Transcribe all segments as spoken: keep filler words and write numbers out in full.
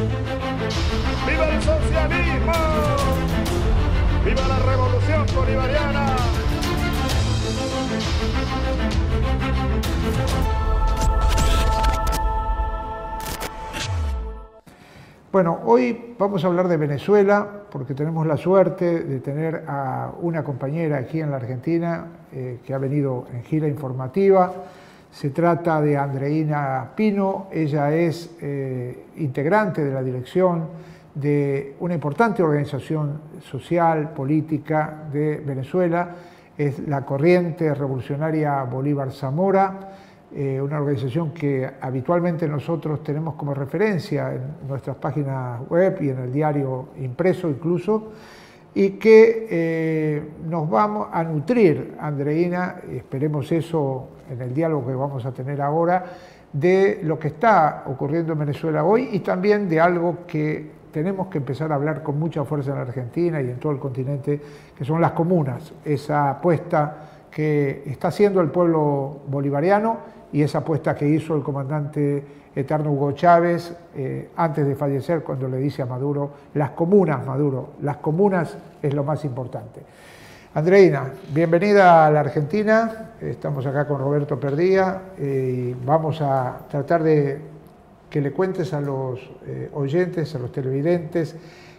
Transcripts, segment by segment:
¡Viva el socialismo! ¡Viva la revolución bolivariana! Bueno, hoy vamos a hablar de Venezuela porque tenemos la suerte de tener a una compañera aquí en la Argentina eh, que ha venido en gira informativa. Se trata de Andreina Pino. Ella es eh, integrante de la dirección de una importante organización social, política de Venezuela. Es la Corriente Revolucionaria Bolívar Zamora. Eh, una organización que habitualmente nosotros tenemos como referencia en nuestras páginas web y en el diario impreso incluso, y que eh, nos vamos a nutrir, Andreina, esperemos eso en el diálogo que vamos a tener ahora, de lo que está ocurriendo en Venezuela hoy y también de algo que tenemos que empezar a hablar con mucha fuerza en la Argentina y en todo el continente, que son las comunas, esa apuesta que está haciendo el pueblo bolivariano y esa apuesta que hizo el comandante eterno Hugo Chávez eh, antes de fallecer, cuando le dice a Maduro, las comunas, Maduro, las comunas es lo más importante. Andreina, bienvenida a la Argentina, estamos acá con Roberto Perdía eh, y vamos a tratar de que le cuentes a los eh, oyentes, a los televidentes,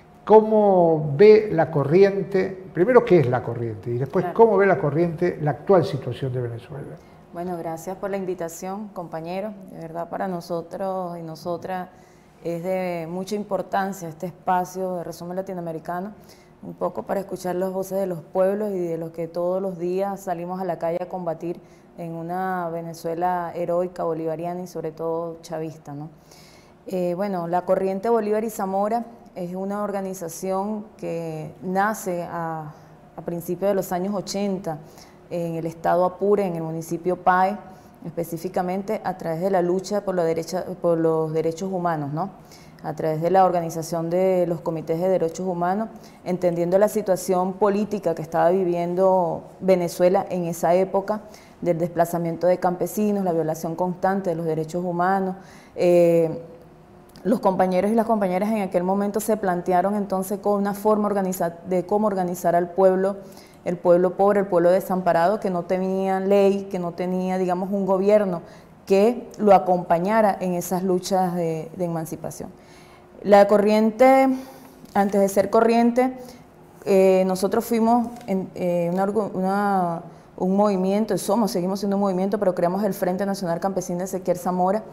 cómo ve la corriente, primero qué es la corriente y después Claro. cómo ve la corriente la actual situación de Venezuela. Bueno, gracias por la invitación, compañero. De verdad, para nosotros y nosotras es de mucha importancia este espacio de resumen latinoamericano, un poco para escuchar las voces de los pueblos y de los que todos los días salimos a la calle a combatir en una Venezuela heroica, bolivariana y sobre todo chavista, ¿no? Eh, bueno, la Corriente Bolívar y Zamora es una organización que nace a, a principios de los años ochenta, en el estado Apure, en el municipio Pae, específicamente a través de la lucha por, la derecha, por los derechos humanos, ¿no? A través de la organización de los comités de derechos humanos, entendiendo la situación política que estaba viviendo Venezuela en esa época, del desplazamiento de campesinos, la violación constante de los derechos humanos. Eh, los compañeros y las compañeras en aquel momento se plantearon entonces con una forma organiza- de cómo organizar al pueblo, el pueblo pobre, el pueblo desamparado, que no tenía ley, que no tenía, digamos, un gobierno que lo acompañara en esas luchas de, de emancipación. La corriente, antes de ser corriente, eh, nosotros fuimos en, eh, una, una, un movimiento, somos, seguimos siendo un movimiento, pero creamos el Frente Nacional Campesino Ezequiel Zamora,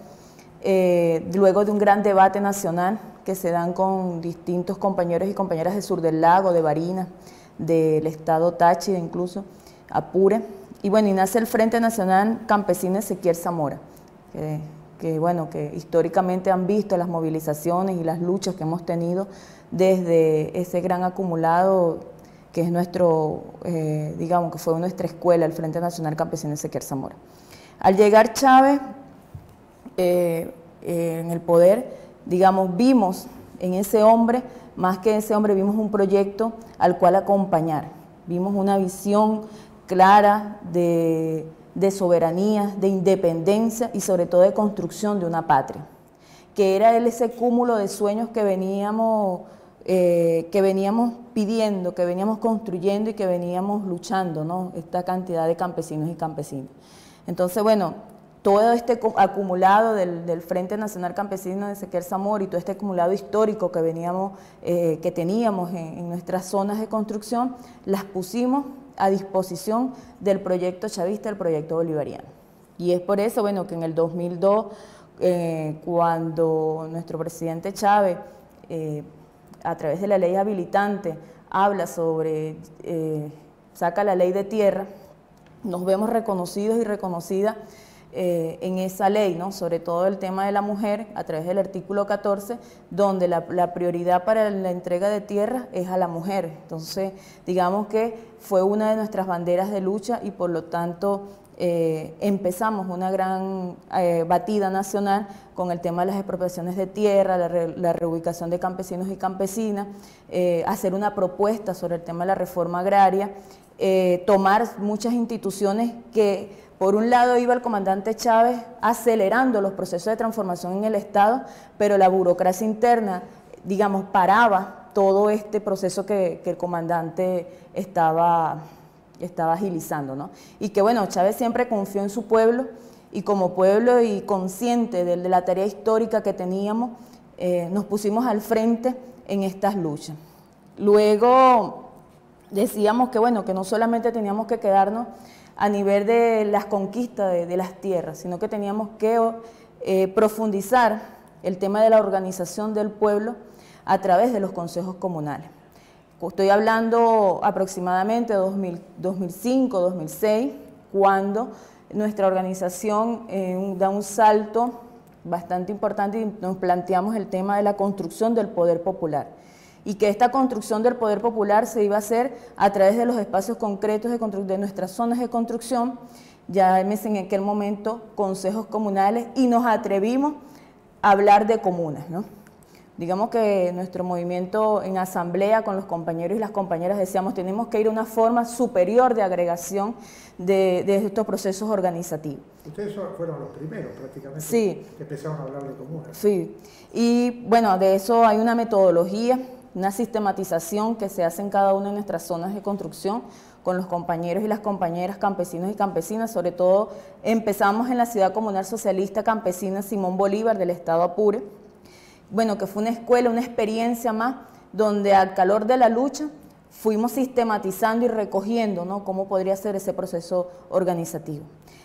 eh, luego de un gran debate nacional que se dan con distintos compañeros y compañeras de Sur del Lago, de Barinas, del estado Táchira incluso, Apure, y bueno, y nace el Frente Nacional Campesino Ezequiel Zamora, que, que bueno, que históricamente han visto las movilizaciones y las luchas que hemos tenido desde ese gran acumulado que es nuestro, eh, digamos, que fue nuestra escuela, el Frente Nacional Campesino Ezequiel Zamora. Al llegar Chávez eh, eh, en el poder, digamos, vimos en ese hombre, más que ese hombre, vimos un proyecto al cual acompañar. Vimos una visión clara de, de soberanía, de independencia y sobre todo de construcción de una patria, que era ese cúmulo de sueños que veníamos, eh, que veníamos pidiendo, que veníamos construyendo y que veníamos luchando, ¿no? Esta cantidad de campesinos y campesinas. Entonces, bueno, todo este acumulado del, del Frente Nacional Campesino de Ezequiel Zamora y todo este acumulado histórico que veníamos, eh, que teníamos en, en nuestras zonas de construcción, las pusimos a disposición del proyecto chavista, el proyecto bolivariano. Y es por eso, bueno, que en el dos mil dos, eh, cuando nuestro presidente Chávez, eh, a través de la ley habilitante, habla sobre, eh, saca la ley de tierra, nos vemos reconocidos y reconocidas Eh, en esa ley, ¿no? Sobre todo el tema de la mujer, a través del artículo catorce, donde la, la prioridad para la entrega de tierras es a la mujer. Entonces, digamos que fue una de nuestras banderas de lucha y por lo tanto eh, empezamos una gran eh, batida nacional con el tema de las expropiaciones de tierra, la, re, la reubicación de campesinos y campesinas, eh, hacer una propuesta sobre el tema de la reforma agraria, eh, tomar muchas instituciones que Por un lado iba el comandante Chávez acelerando los procesos de transformación en el Estado, pero la burocracia interna, digamos, paraba todo este proceso que, que el comandante estaba, estaba agilizando, ¿no? Y que bueno, Chávez siempre confió en su pueblo, y como pueblo y consciente de, de la tarea histórica que teníamos, eh, nos pusimos al frente en estas luchas. Luego decíamos que bueno, que no solamente teníamos que quedarnos a nivel de las conquistas de, de las tierras, sino que teníamos que eh, profundizar el tema de la organización del pueblo a través de los consejos comunales. Estoy hablando aproximadamente de dos mil, dos mil cinco, dos mil seis, cuando nuestra organización eh, da un salto bastante importante y nos planteamos el tema de la construcción del poder popular. Y que esta construcción del poder popular se iba a hacer a través de los espacios concretos de, de nuestras zonas de construcción, ya en aquel momento consejos comunales, y nos atrevimos a hablar de comunas, ¿no? Digamos que nuestro movimiento en asamblea con los compañeros y las compañeras decíamos, tenemos que ir a una forma superior de agregación de, de estos procesos organizativos. Ustedes fueron los primeros prácticamente, sí, que empezaron a hablar de comunas. Sí, y bueno, de eso hay una metodología, una sistematización que se hace en cada una de nuestras zonas de construcción con los compañeros y las compañeras, campesinos y campesinas. Sobre todo empezamos en la Ciudad Comunal Socialista Campesina Simón Bolívar del estado Apure, bueno, que fue una escuela, una experiencia más, donde al calor de la lucha fuimos sistematizando y recogiendo, ¿no?, cómo podría ser ese proceso organizativo.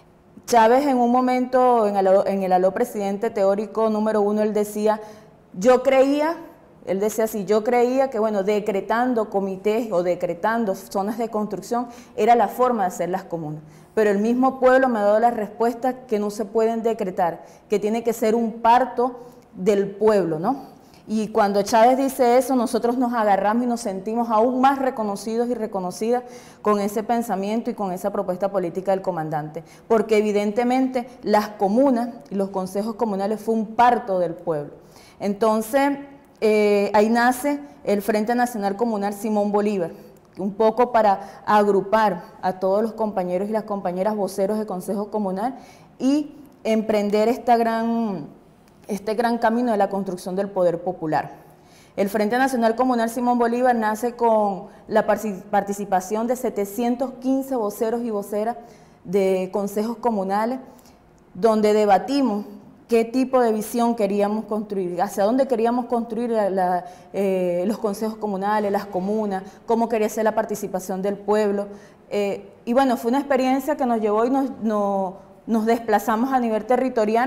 Chávez en un momento, en el, en el aló presidente teórico número uno, él decía, yo creía, él decía así, yo creía que, bueno, decretando comités o decretando zonas de construcción era la forma de hacer las comunas. Pero el mismo pueblo me ha dado la respuesta que no se pueden decretar, que tiene que ser un parto del pueblo, ¿no? Y cuando Chávez dice eso, nosotros nos agarramos y nos sentimos aún más reconocidos y reconocidas con ese pensamiento y con esa propuesta política del comandante, porque evidentemente las comunas y los consejos comunales fue un parto del pueblo. Entonces, eh, ahí nace el Frente Nacional Comunal Simón Bolívar, un poco para agrupar a todos los compañeros y las compañeras voceros de Consejo Comunal y emprender esta gran... este gran camino de la construcción del poder popular. El Frente Nacional Comunal Simón Bolívar nace con la participación de setecientos quince voceros y voceras de consejos comunales, donde debatimos qué tipo de visión queríamos construir, hacia dónde queríamos construir la, la, eh, los consejos comunales, las comunas, cómo quería ser la participación del pueblo. Eh, y bueno, fue una experiencia que nos llevó y nos, nos, nos desplazamos a nivel territorial,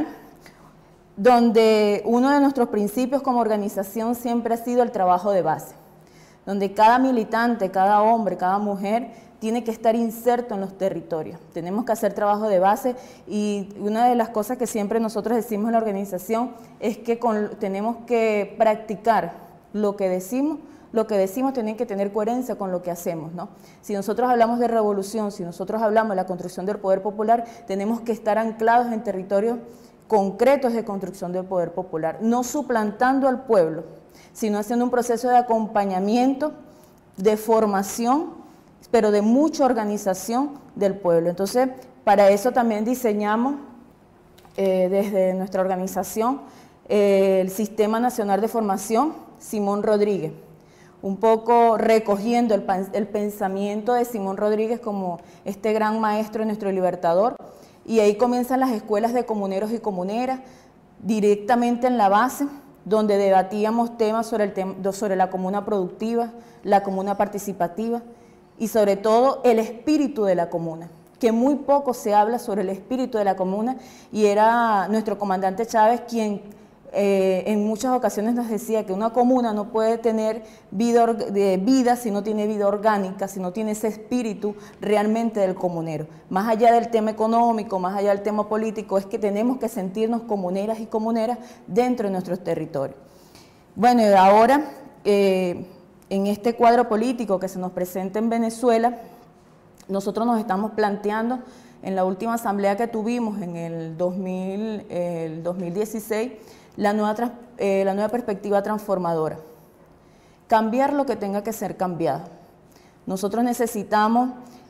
donde uno de nuestros principios como organización siempre ha sido el trabajo de base, donde cada militante, cada hombre, cada mujer tiene que estar inserto en los territorios. Tenemos que hacer trabajo de base y una de las cosas que siempre nosotros decimos en la organización es que con, tenemos que practicar lo que decimos, lo que decimos tiene que tener coherencia con lo que hacemos, ¿no? Si nosotros hablamos de revolución, si nosotros hablamos de la construcción del poder popular, tenemos que estar anclados en territorios concretos de construcción del poder popular, no suplantando al pueblo, sino haciendo un proceso de acompañamiento, de formación, pero de mucha organización del pueblo. Entonces, para eso también diseñamos eh, desde nuestra organización eh, el Sistema Nacional de Formación Simón Rodríguez, un poco recogiendo el, el pensamiento de Simón Rodríguez como este gran maestro, nuestro libertador. Y ahí comienzan las escuelas de comuneros y comuneras, directamente en la base, donde debatíamos temas sobre, el tema, sobre la comuna productiva, la comuna participativa y sobre todo el espíritu de la comuna, que muy poco se habla sobre el espíritu de la comuna, y era nuestro comandante Chávez quien eh, en muchas ocasiones nos decía que una comuna no puede tener vida, de vida si no tiene vida orgánica, si no tiene ese espíritu realmente del comunero. Más allá del tema económico, más allá del tema político, es que tenemos que sentirnos comuneras y comuneras dentro de nuestros territorios. Bueno, y ahora, eh, en este cuadro político que se nos presenta en Venezuela, nosotros nos estamos planteando, en la última asamblea que tuvimos en el, dos mil, eh, el dos mil dieciséis, la nueva, eh, la nueva perspectiva transformadora. Cambiar lo que tenga que ser cambiado. Nosotros necesitamos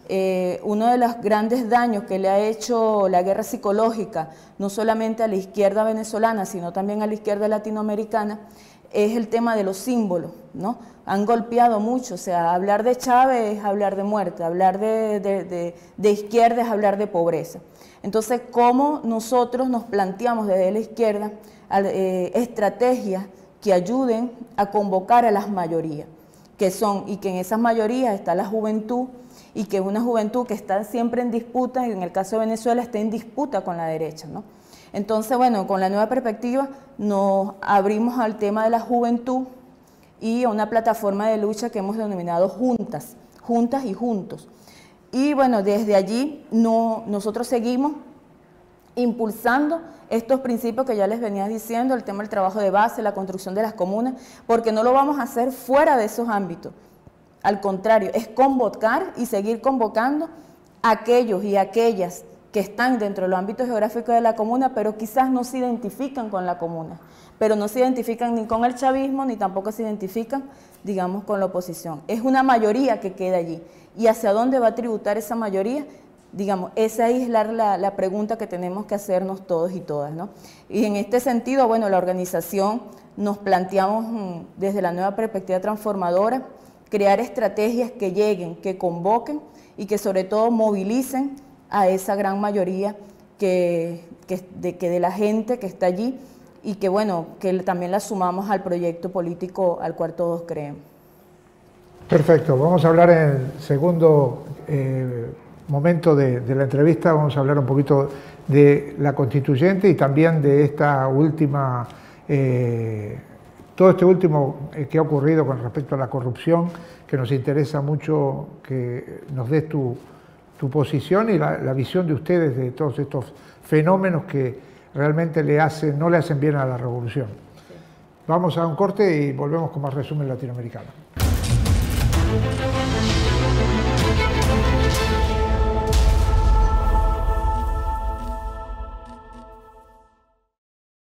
eh, uno de los grandes daños que le ha hecho la guerra psicológica, no solamente a la izquierda venezolana, sino también a la izquierda latinoamericana, es el tema de los símbolos, ¿no? Han golpeado mucho, o sea, hablar de Chávez es hablar de muerte, hablar de, de, de, de izquierda es hablar de pobreza. Entonces, ¿cómo nosotros nos planteamos desde la izquierda eh, estrategias que ayuden a convocar a las mayorías, que son, y que en esas mayorías está la juventud, y que es una juventud que está siempre en disputa, y en el caso de Venezuela está en disputa con la derecha, ¿no? Entonces, bueno, con la nueva perspectiva nos abrimos al tema de la juventud y a una plataforma de lucha que hemos denominado Juntas, Juntas y Juntos. Y bueno, desde allí no, nosotros seguimos impulsando estos principios que ya les venía diciendo, el tema del trabajo de base, la construcción de las comunas, porque no lo vamos a hacer fuera de esos ámbitos. Al contrario, es convocar y seguir convocando a aquellos y aquellas que están dentro de los ámbitos geográficos de la comuna, pero quizás no se identifican con la comuna, pero no se identifican ni con el chavismo, ni tampoco se identifican, digamos, con la oposición. Es una mayoría que queda allí. ¿Y hacia dónde va a tributar esa mayoría? Digamos, esa es la, la, la pregunta que tenemos que hacernos todos y todas, ¿no? Y en este sentido, bueno, la organización nos planteamos mmm, desde la nueva perspectiva transformadora, crear estrategias que lleguen, que convoquen y que sobre todo movilicen a esa gran mayoría que, que, de, que de la gente que está allí y que, bueno, que también la sumamos al proyecto político al cual todos creemos. Perfecto, vamos a hablar en el segundo eh, momento de, de la entrevista, vamos a hablar un poquito de la constituyente y también de esta última, eh, todo este último eh, que ha ocurrido con respecto a la corrupción, que nos interesa mucho que nos des tu, tu posición y la, la visión de ustedes de todos estos fenómenos que realmente le hacen, no le hacen bien a la revolución. Sí. Vamos a un corte y volvemos con más resumen latinoamericano.